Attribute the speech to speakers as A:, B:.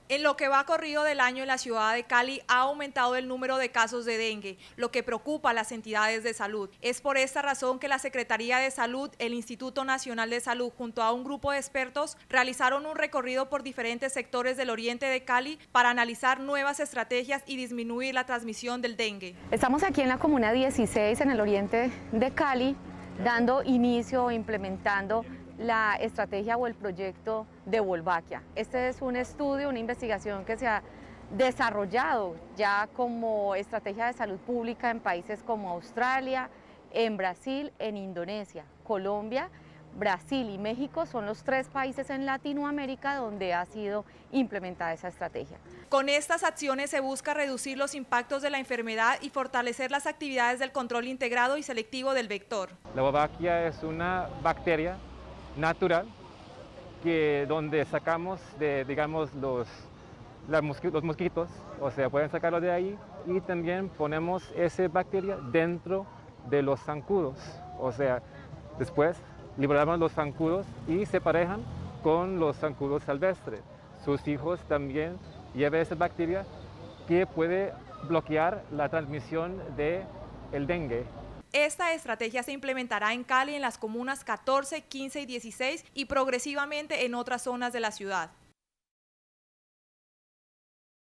A: En lo que va corrido del año en la ciudad de Cali ha aumentado el número de casos de dengue, lo que preocupa a las entidades de salud. Es por esta razón que la Secretaría de Salud, el Instituto Nacional de Salud, junto a un grupo de expertos, realizaron un recorrido por diferentes sectores del oriente de Cali para analizar nuevas estrategias y disminuir la transmisión del dengue.
B: Estamos aquí en la Comuna 16, en el oriente de Cali, dando inicio, implementando la estrategia o el proyecto de Wolbachia. Este es un estudio, una investigación que se ha desarrollado ya como estrategia de salud pública en países como Australia, en Brasil, en Indonesia, Colombia, Brasil y México son los 3 países en Latinoamérica donde ha sido implementada esa estrategia.
A: Con estas acciones se busca reducir los impactos de la enfermedad y fortalecer las actividades del control integrado y selectivo del vector.
C: La Wolbachia es una bacteria natural donde sacamos digamos, los mosquitos, o sea, pueden sacarlo de ahí, y también ponemos esa bacteria dentro de los zancudos, o sea, después liberamos los zancudos y se parejan con los zancudos silvestres. Sus hijos también llevan esa bacteria que puede bloquear la transmisión del dengue.
A: Esta estrategia se implementará en Cali en las comunas 14, 15 y 16 y progresivamente en otras zonas de la ciudad.